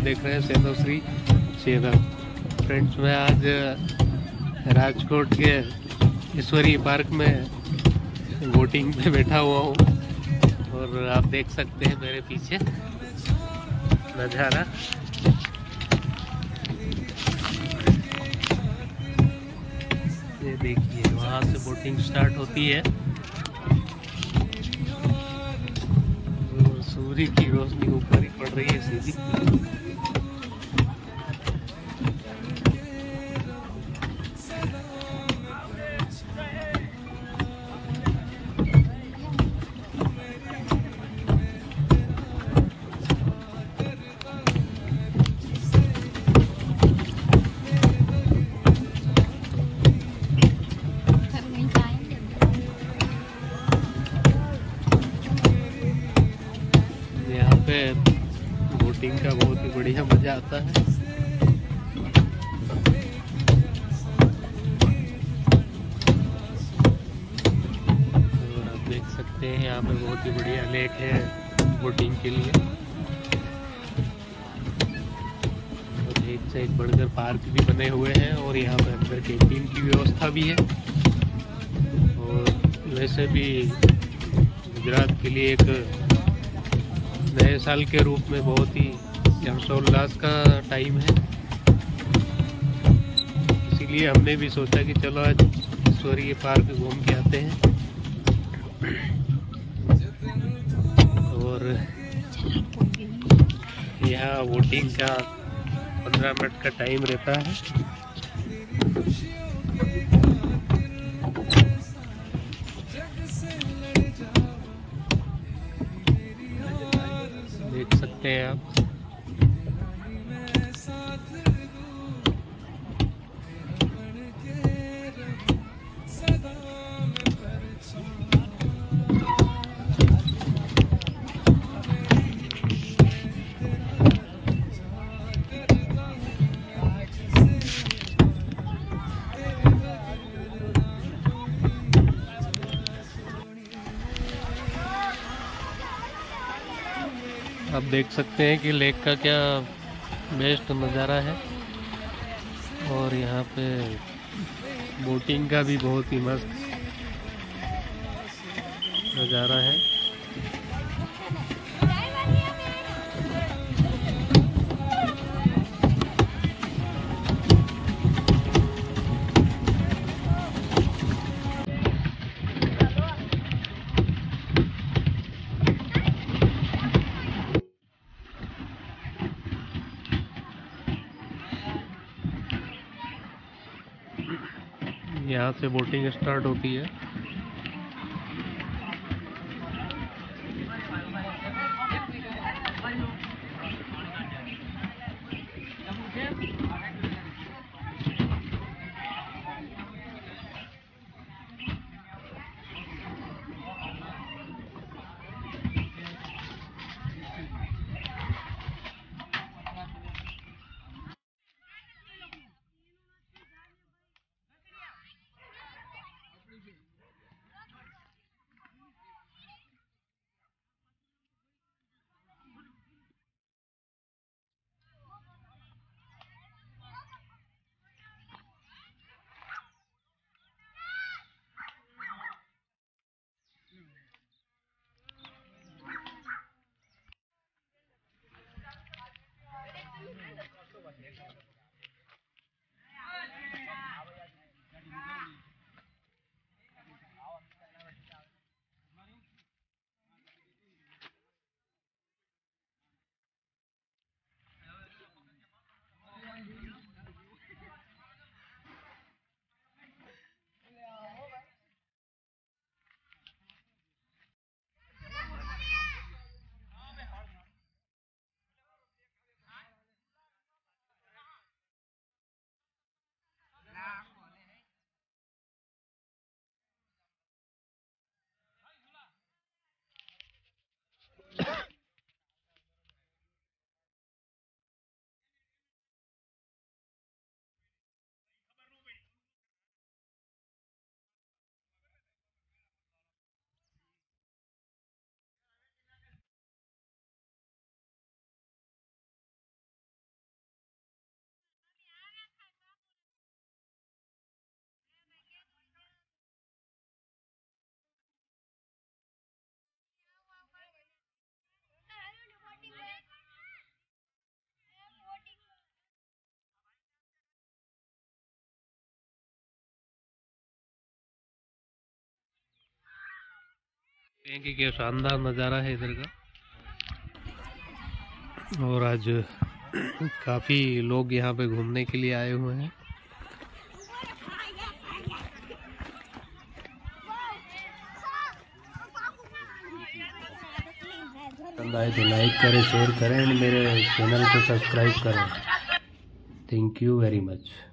देख रहे हैं सेतोश्री सेदम। फ्रेंड्स, मैं आज राजकोट के ईश्वरी पार्क में बोटिंग पे बैठा हुआ हूँ और आप देख सकते हैं मेरे पीछे नज़ारा। ये देखिए, वहाँ से बोटिंग स्टार्ट होती है और सूर्य की रोशनी ऊपर ही पड़ रही है सीधी। यहाँ पे बोटिंग का बहुत ही बढ़िया मजा आता है। और आप देख सकते हैं यहाँ पे बहुत ही बढ़िया लेक है बोटिंग के लिए। और एक से एक बढ़कर पार्क भी बने हुए हैं और यहाँ पे अंदर कैंटीन की व्यवस्था भी है। और वैसे भी गुजरात के लिए एक नए साल के रूप में बहुत ही हर्षोल्लास का टाइम है, इसीलिए हमने भी सोचा कि चलो आज ईश्वरीय पार्क घूम के आते हैं। और यहाँ बोटिंग का 15 मिनट का टाइम रहता है। देख सकते हैं आप। आप देख सकते हैं कि लेक का क्या बेस्ट नज़ारा है। और यहाँ पे बोटिंग का भी बहुत ही मस्त नज़ारा है। यहाँ से बोटिंग स्टार्ट होती है। कि क्या शानदार नज़ारा है इधर का। और आज काफ़ी लोग यहाँ पे घूमने के लिए आए हुए हैं। पसंद आए तो लाइक करें, शेयर करें और मेरे चैनल को सब्सक्राइब करें। Thank you very much.